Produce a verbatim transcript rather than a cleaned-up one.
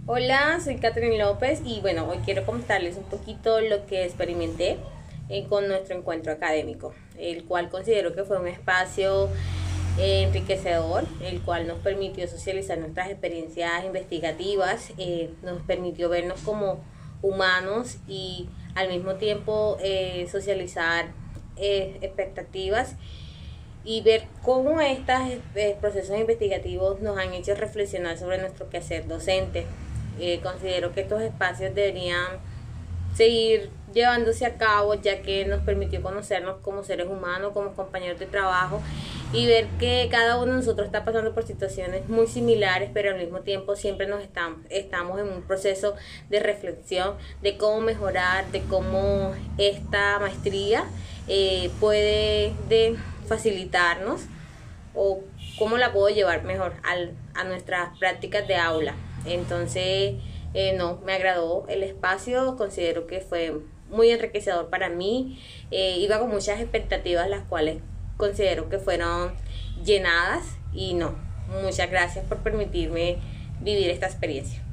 Hola, soy Catherine López y bueno, hoy quiero contarles un poquito lo que experimenté eh, con nuestro encuentro académico, el cual considero que fue un espacio eh, enriquecedor, el cual nos permitió socializar nuestras experiencias investigativas, eh, nos permitió vernos como humanos y al mismo tiempo eh, socializar eh, expectativas y ver cómo estos eh, procesos investigativos nos han hecho reflexionar sobre nuestro quehacer docente. Eh, considero que estos espacios deberían seguir llevándose a cabo, ya que nos permitió conocernos como seres humanos, como compañeros de trabajo, y ver que cada uno de nosotros está pasando por situaciones muy similares, pero al mismo tiempo siempre nos estamos, estamos en un proceso de reflexión de cómo mejorar, de cómo esta maestría eh, puede de facilitarnos o cómo la puedo llevar mejor al, a nuestras prácticas de aula. Entonces, eh, no, me agradó el espacio, considero que fue muy enriquecedor para mí, eh, iba con muchas expectativas las cuales considero que fueron llenadas y no, muchas gracias por permitirme vivir esta experiencia.